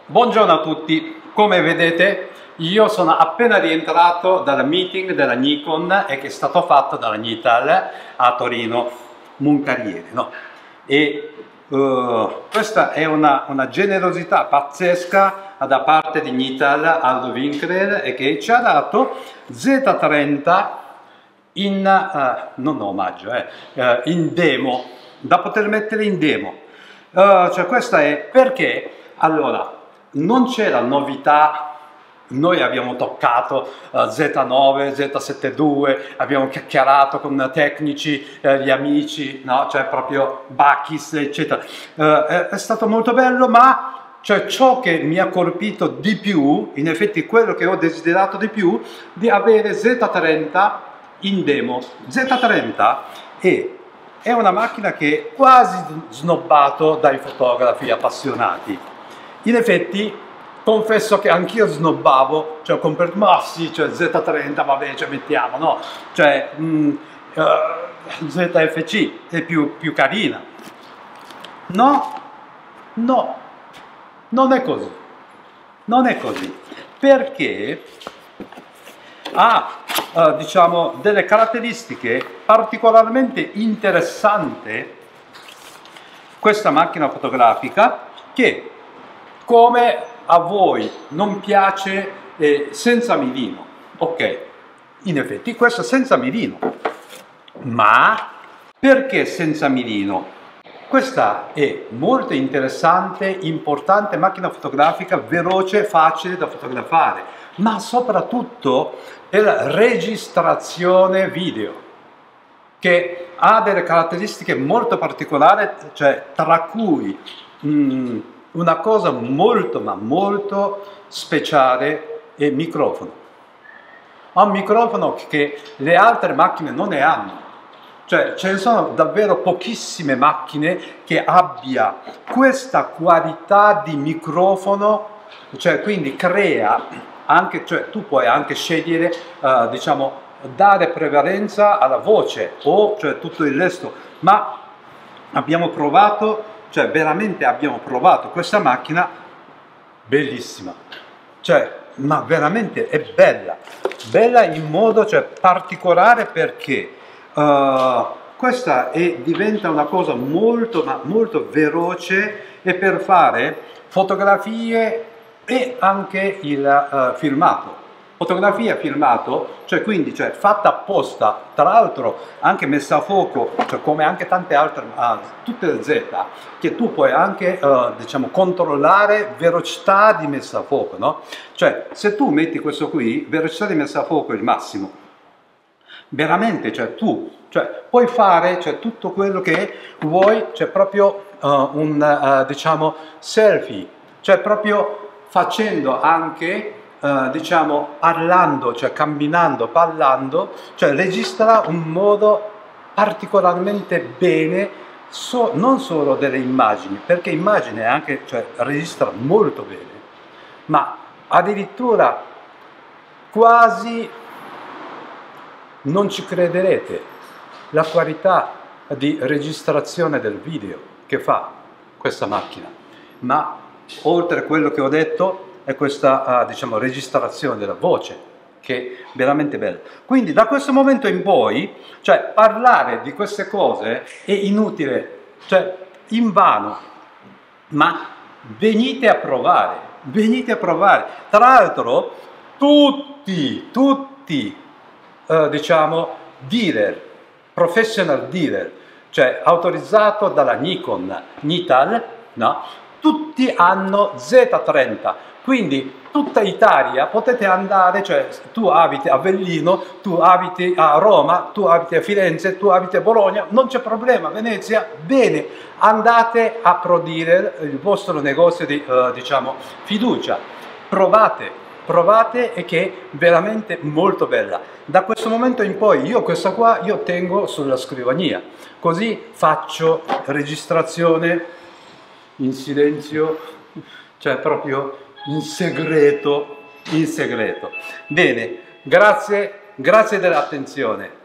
Buongiorno a tutti, come vedete io sono appena rientrato dal meeting della Nikon che è stato fatto dalla Nital a Torino, Moncalieri, no? Questa è una generosità pazzesca da parte di Nital, Aldo Winkler, e che ci ha dato Z30 in, non omaggio, in demo, da poter mettere in demo. Cioè questa è perché, allora, non c'era novità. Noi abbiamo toccato Z9, Z72, abbiamo chiacchierato con tecnici, gli amici, no? Cioè proprio Bacchis, eccetera. È stato molto bello, ma cioè, ciò che mi ha colpito di più, in effetti quello che ho desiderato di più, di avere Z30 in demo. Z30 è una macchina che è quasi snobbato dai fotografi appassionati. In effetti confesso che anch'io snobbavo, cioè ho comprato, ma sì, cioè Z30, vabbè, cioè mettiamo, no? Cioè ZFC è più carina. No, no, non è così. Non è così. Perché ha, diciamo, delle caratteristiche particolarmente interessanti questa macchina fotografica, che come a voi non piace senza mirino, ok, in effetti questo è senza mirino, ma perché senza mirino? Questa è molto interessante, importante macchina fotografica, veloce, facile da fotografare, ma soprattutto per registrazione video, che ha delle caratteristiche molto particolari, cioè tra cui una cosa molto ma molto speciale è il microfono. Ha un microfono che le altre macchine non ne hanno. Cioè ce ne sono davvero pochissime macchine che abbia questa qualità di microfono, cioè quindi crea anche, cioè tu puoi anche scegliere, diciamo, dare prevalenza alla voce o cioè tutto il resto, ma abbiamo provato, cioè veramente abbiamo provato questa macchina bellissima, cioè ma veramente è bella, bella in modo cioè particolare, perché questa diventa una cosa molto ma molto veloce, e per fare fotografie e anche il filmato. Fotografia filmato, cioè quindi cioè, fatta apposta, tra l'altro anche messa a fuoco, cioè come anche tante altre, tutte le Z, che tu puoi anche diciamo controllare velocità di messa a fuoco, no? Cioè se tu metti questo qui, velocità di messa a fuoco è il massimo, veramente, cioè tu puoi fare cioè, tutto quello che vuoi, cioè proprio diciamo selfie, cioè proprio facendo anche diciamo parlando, cioè camminando, parlando, cioè registra un modo particolarmente bene, non solo delle immagini, perché immagine anche, cioè registra molto bene, ma addirittura quasi non ci crederete la qualità di registrazione del video che fa questa macchina, ma oltre a quello che ho detto è questa diciamo registrazione della voce che è veramente bella. Quindi da questo momento in poi, cioè parlare di queste cose è inutile, cioè invano, ma venite a provare, venite a provare. Tra l'altro tutti diciamo dealer, professional dealer, cioè autorizzato dalla Nikon, Nital, no? Tutti hanno Z30, quindi tutta Italia potete andare, cioè tu abiti a Avellino, tu abiti a Roma, tu abiti a Firenze, tu abiti a Bologna, non c'è problema, Venezia, bene, andate a ProDealer, il vostro negozio di diciamo fiducia, provate, e che è veramente molto bella. Da questo momento in poi io questa qua io tengo sulla scrivania, così faccio registrazione in silenzio, cioè proprio in segreto, in segreto. Bene, grazie dell'attenzione.